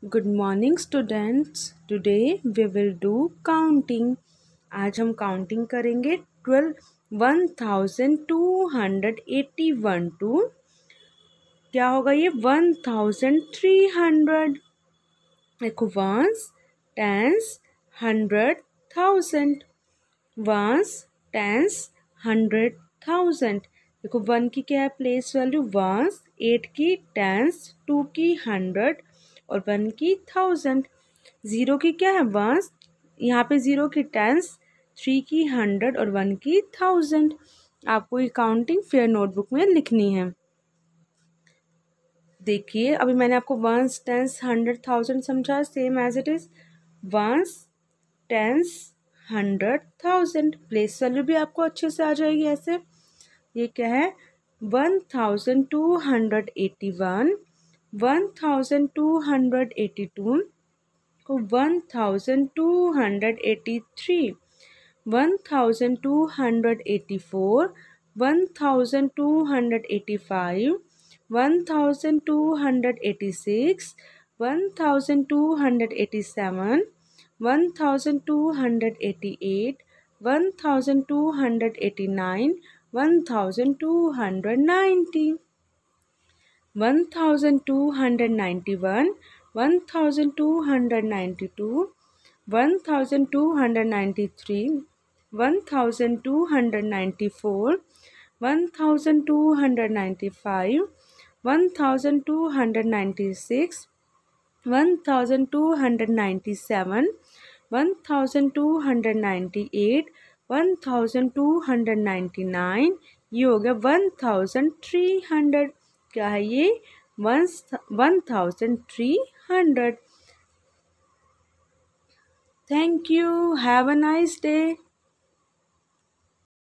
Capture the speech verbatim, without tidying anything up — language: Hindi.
Good morning students. Today we will do counting. आज हम काउंटिंग करेंगे twelve one thousand two hundred eighty one two क्या होगा ये वन थाउजेंड थ्री हंड्रेड। देखो ones tens hundred thousand, ones tens hundred thousand. देखो वन की क्या है प्लेस वैल्यू वंस, एट की टेंस, टू की हंड्रेड और वन की थाउजेंड। ज़ीरो की क्या है वंस, यहाँ पे ज़ीरो की टेंस, थ्री की हंड्रेड और वन की थाउजेंड। आपको ये काउंटिंग फेयर नोटबुक में लिखनी है। देखिए अभी मैंने आपको वंस टेंस हंड्रेड थाउजेंड समझा, same as it is ones tens hundred thousand. Place value भी आपको अच्छे से आ जाएगी ऐसे। ये क्या है one thousand two hundred eighty one, one thousand two hundred eighty two, one thousand two hundred eighty three, one thousand two hundred eighty four, one thousand two hundred eighty five, one thousand two hundred eighty six, one thousand two hundred eighty seven, one thousand two hundred eighty eight, one thousand two hundred eighty nine, one thousand two hundred ninety, one thousand two hundred ninety one, one thousand two hundred ninety two, one thousand two hundred ninety three, one thousand two hundred ninety four, one thousand two hundred ninety five, one thousand two hundred ninety six, one thousand two hundred ninety seven, one thousand two hundred ninety eight, one thousand two hundred ninety nine. ये हो गया वन थाउजेंड थ्री हंड्रेड। क्या है ये one one thousand three hundred. Thank you, have a nice day.